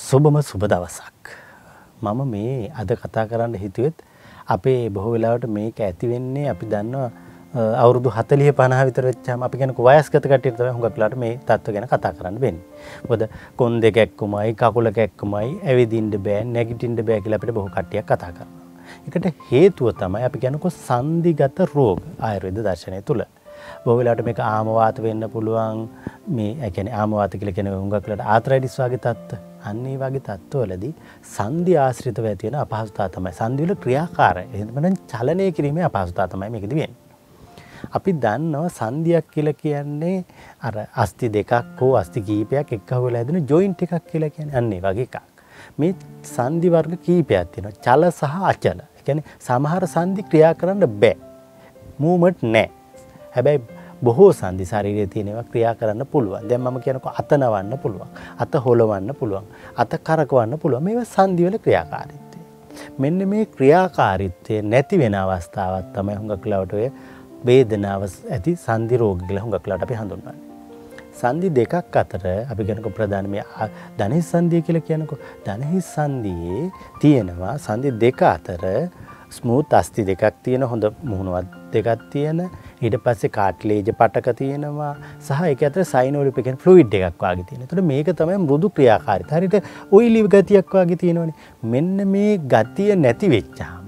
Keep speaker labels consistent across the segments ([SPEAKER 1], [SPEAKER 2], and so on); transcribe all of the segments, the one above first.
[SPEAKER 1] සුබම සුබ දවසක්. මම මේ අද කතා කරන්න හිතුවෙත් අපේ බොහෝ වෙලාවට මේක ඇති වෙන්නේ අපි දන්නවා අවුරුදු 40 50 විතර වෙච්චාම අපි කියන වයස්ගත කට්ටියට තමයි හුඟක් වෙලාවට මේ තත්ත්ව ගැන කතා කරන්න වෙන්නේ. මොකද කොන් දෙක එක්කමයි කකුල එක්කමයි ඇවිදින්න බෑ නැගිටින්න බෑ කියලා අපිට බොහෝ කට්ටියක් කතා කරනවා. ඒකට හේතුව තමයි අපි කියනකො සංදිගත රෝග ආයුර්වේද දර්ශනය තුල. බොහෝ වෙලාවට මේක ආම වාත වෙන්න පුළුවන්. මේ ඒ කියන්නේ ආම වාත කියලා කියන හුඟක් වෙලාවට ආතරයිටිස් වගේ තත්ත්ව. අන්න ඒ වගේ තත්ත්වවලදී සංදි ආශ්‍රිතව ඇති වෙන අපහසුතාව තමයි සංදි වල ක්‍රියාකාරය. එහෙනම් චලනය කිරීමේ අපහසුතාව තමයි මේකෙදි වෙන්නේ. අපි දන්නවා සංදියක් කියලා කියන්නේ අර අස්ථි දෙකක් හෝ අස්ථි කීපයක් එක්කව වෙලා හැදෙන ජොයින්ට් එකක් කියලා කියන්නේ අන්න ඒ වගේ එකක්. මේ සංදි වර්ග කීපයක් තියෙනවා. චල සහ අචල. ඒ කියන්නේ සමහර සංදි ක්‍රියා කරන්න බෑ. මූවමන්ට් නැහැ. හැබැයි බොහෝ සංදි ශරීරයේ තියෙනවා ක්‍රියා කරන්න පුළුවන්. දැන් මම කියනකො අත නවන්න පුළුවන්. අත හොලවන්න පුළුවන්. අත කරකවන්න පුළුවන්. මේවා සංදි වල ක්‍රියාකාරීත්වය. මෙන්න මේ ක්‍රියාකාරීත්වය නැති වෙන අවස්ථාවක් තමයි හුඟක් වෙලාවට ඔය වේදනාව ඇති සංදි රෝග කියලා හුඟක් වෙලාවට අපි හඳුන්වන්නේ. සංදි දෙකක් අතර අපි කියනකො ප්‍රධාන මේ ධනහිස් සංදිය කියලා කියනකො ධනහිස් සංදියේ තියෙනවා සංදි දෙක අතර ස්මූත් අස්ථි දෙකක් තියෙන හොඳ මුහුණුවත් දෙකක් තියෙන ඊට පස්සේ කාට්ලේජ් පටක තියෙනවා සහ ඒක අතර සයිනෝලිප් කියන ෆ්ලුයිඩ් එකක් වාගේ තියෙනවා. ඒතකොට මේක තමයි මෘදු ක්‍රියාකාරීත්වය. හරියට ඔයිලි ගතියක් වාගේ තියෙනවනේ. මෙන්න මේ ගතිය නැති වෙච්චාම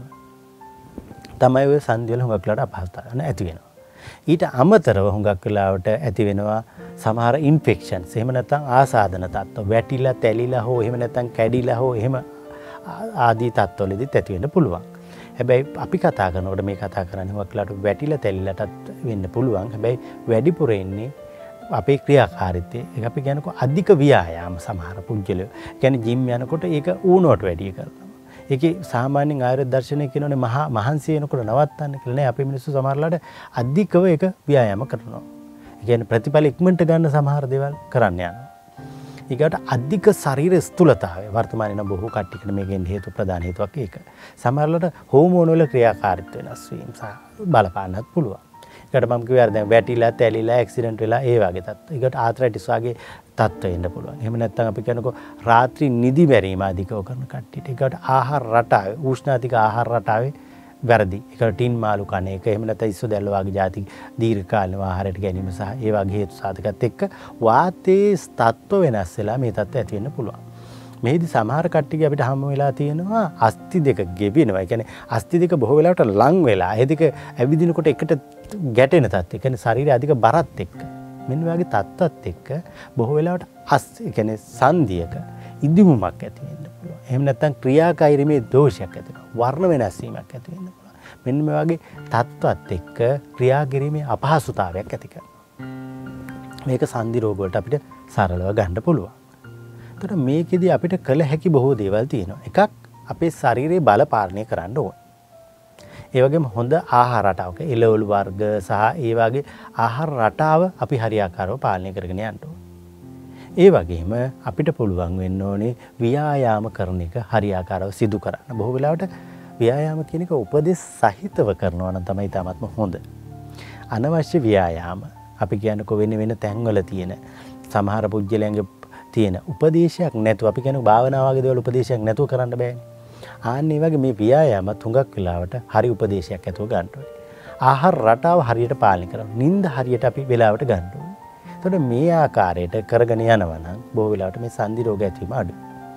[SPEAKER 1] තමයි ඔය සංදි වල හුඟක් වෙලාවට අපහසුතාවය ඇති වෙනවා. ඊට අමතරව හුඟක් වෙලාවට ඇති වෙනවා සමහර ඉන්ෆෙක්ෂන්ස්. එහෙම නැත්නම් ආසාදන තත්ත්ව වැටිලා තැලිලා හෝ එහෙම නැත්නම් කැඩිලා හෝ එහෙම ආදී තත්ත්වවලදීත් ඇති වෙන්න පුළුවන්. හැබැයි අපි කතා කරනකොට මේ කතා කරන්නේ හුඟක් වෙලාවට වැටිලා තැලිලාටත් වෙන්න පුළුවන්. හැබැයි වැඩිපුර ඉන්නේ අපේ ක්‍රියාකාරීත්වය. ඒක අපි කියනකො අධික ව්‍යායාම සමහර පුද්ගලයෝ. කියන්නේ ජිම් යනකොට ඒක ඌණුවට වැඩි කරනවා. ඒකේ සාමාන්‍යයෙන් ආයුර්වේද දර්ශනය කියනෝනේ මහන්සි වෙනකොට නවත්තන්න කියලා නෑ. අපේ මිනිස්සු සමහරලාට අධිකව ඒක ව්‍යායාම කරනවා. ඒ කියන්නේ ප්‍රතිඵල ඉක්මනට ගන්න සමහර දේවල් කරන්න යනවා. ඊකට අධික ශරීර ස්ථූලතාවය වර්තමානයේ බොහෝ කට්ටියකට මේකෙන් හේතු ප්‍රධාන හේතුවක් ඒක. සමහරලාට හෝමෝන වල ක්‍රියාකාරීත්වය වෙනස් වීම බලපාන්නත් පුළුවන්. ඒකට මම කිව්වා දැන් වැටිලා තැලිලා ඇක්සිඩන්ට් වෙලා ඒ වගේ තත්ත්ව. ඒකට ආතරයිටිස් වගේ තත්ත්ව එන්න පුළුවන්. එහෙම නැත්නම් අපි කියනකො රාත්‍රී නිදි වැරීම අධිකව කරන කට්ටියට. ඒකට ආහාර රටාවේ උෂ්ණාධික ආහාර රටාවේ වැරදි. ඒකට ටින් මාළු කන එක එහෙම නැත්නම් ඉස්සොදැල්ල වගේ ಜಾති දීර්ඝ කාලීන ආහාරයට ගැනීම සහ ඒ වගේ හේතු සාධකත් එක්ක වාතයේ තත්ත්ව වෙනස් වෙලා මේ තත්ත්ව ඇති වෙන්න පුළුවන්. මේදි සමහර කට්ටිය අපිට හම්බ වෙලා තියෙනවා අස්ථි දෙක ගෙවෙනවා. ඒ කියන්නේ අස්ථි දෙක බොහෝ වෙලාවට ලං වෙලා ඒ දෙක ඇවිදිනකොට එකට ගැටෙන තත්ත්ව. ඒ කියන්නේ ශරීරයේ අධික බරත් එක්ක මෙන්න වගේ තත්ත්වත් එක්ක බොහෝ වෙලාවට ඒ කියන්නේ සංදියක ඉදිමුමක් ඇති වෙන්න පුළුවන්. එහෙම නැත්නම් ක්‍රියාකාරීමේ දෝෂයක් ඇති වෙනවා. වර්ණ වෙනස් වීමක් ඇති වෙන්න පුළුවන්. මෙන්න මේ වගේ තත්ත්වත් එක්ක ක්‍රියා කිරීමේ අපහසුතාවයක් ඇති කරනවා. මේක සංදි රෝග වලට අපිට සරලව ගන්න පුළුවන්. ඒතර මේකෙදි අපිට කළ හැකි බොහෝ දේවල් තියෙනවා. එකක් අපේ ශරීරයේ බල පාලනය කරන්න ඕන. ඒ වගේම හොඳ ආහාර රටාවක එළවලු වර්ග සහ ඒ වගේ ආහාර රටාව අපි හරියාකාරව පාලනය කරගෙන යන්න ඕන. ඒ වගේම අපිට පුළුවන් වෙන්න ඕනේ ව්‍යායාම කරන එක හරියාකාරව සිදු කරන්න. බොහෝ වෙලාවට ව්‍යායාම කියන එක උපදෙස් සහිතව කරනවා නම් තමයි තාමත්ම හොඳ. අනවශ්‍ය ව්‍යායාම අපි කියනකො වෙන තැන්වල තියෙන සමහර පුජ්‍යලයන්ගේ තියෙන උපදේශයක් නැතුව අපි කියන භාවනා වගේ දේවල් උපදේශයක් නැතුව කරන්න බෑනේ. ආන්න ඒ වගේ මේ ව්‍යායාමත් හුඟක් වෙලාවට හරි උපදේශයක් ඇතුව ගන්න ඕනේ. ආහාර රටාව හරියට පාලනය කරනවා. නිින්ද හරියට අපි වෙලාවට ගන්න ඕනේ. එතකොට මේ ආකාරයට කරගෙන යනවා නම් බොහෝ වෙලාවට මේ සංදි රෝග ඇතිවීම අඩුයි.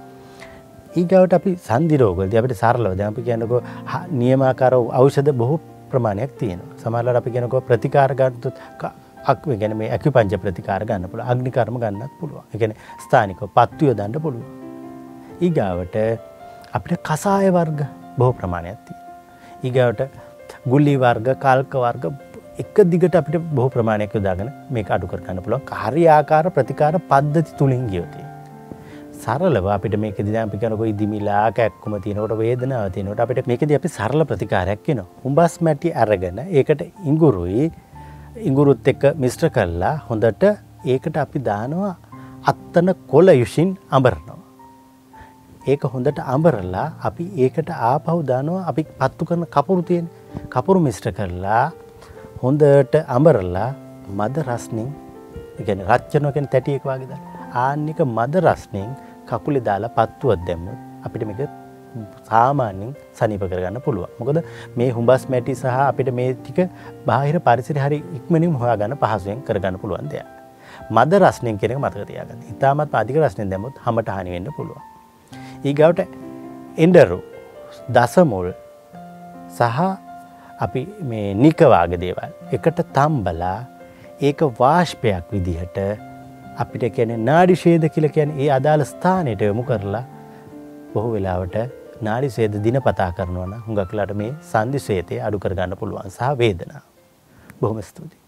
[SPEAKER 1] ඊගාවට අපි සංදි රෝග වලදී අපිට සරලව දැන් අපි කියනකො නියමාකාර ඖෂධ බොහෝ ප්‍රමාණයක් තියෙනවා. සමහරවිට අපි කියනකො ප්‍රතිකාර ගන්නත් ඒ කියන්නේ මේ ඇකියුපංචර් ප්‍රතිකාර ගන්න පුළුවන්. අග්නි කර්ම ගන්නත් පුළුවන්. ඒ කියන්නේ ස්ථානිකව පත්තු යොදන්න පුළුවන්. ඊගාවට අපිට කසාය වර්ග බොහෝ ප්‍රමාණයක් තියෙනවා. ඊගාවට ගුලි වර්ග, කල්ක වර්ග එක දිගට අපිට බොහෝ ප්‍රමාණයක් යොදාගෙන මේක අඩු කර ගන්න පුළුවන්. හරියාකාර ප්‍රතිකාර පද්ධති තුලින් ගියොත්. සරලව අපිට මේකදී දැන් අපි කරනකො ඉදිමිලා කැක්කුම තියෙනකොට වේදනාව තියෙනකොට අපිට මේකදී අපි සරල ප්‍රතිකාරයක් කියනවා. හුඹස් මැටි අරගෙන ඒකට ඉඟුරුත් එක්ක මිශ්‍ර කරලා හොඳට ඒකට අපි දානවා අත්තන කොළ යුෂින් අඹරනවා. ඒක හොඳට අඹරලා අපි ඒකට ආපහු දානවා අපි පත්තු කරන කපුරු තියෙන කපුරු මිශ්‍ර කරලා හොඳට අඹරලා මද රස්නෙන් ඒ කියන්නේ රච්චනවා කියන තැටියක වගේ දාලා ආන්නික මද රස්නෙන් කකුලේ දාලා පත්තුවක් දැම්මොත් අපිට මේක සාමාන්‍යයෙන් සනීප කරගන්න පුළුවන්. මොකද මේ හුඹස් මැටි සහ අපිට මේ ටික බාහිර පරිසරය හරි ඉක්මනින්ම හොයාගන්න පහසුවෙන් කරගන්න පුළුවන් දෙයක්. මද රස්නෙන් කියන එක මතක තියාගන්න. ඉතාමත් අධික රස්නෙන් දැම්මොත් හැමට හානි වෙන්න පුළුවන්. ඊගවට එඬරු දසමුල් සහ අපි මේ නික වාගේ දේවල් එකට තම්බලා ඒක වාෂ්පයක් විදිහට අපිට කියන්නේ නාඩි ඡේද කියලා කියන්නේ ඒ අදාළ ස්ථානයට යොමු කරලා බොහෝ වෙලාවට නාඩි ඡේද දිනපතා කරනවා නම් හුඟක් වෙලාවට මේ සංදි ඡේදය අඩු කර ගන්න පුළුවන් සහ වේදනාව. බොහොම ස්තුතියි.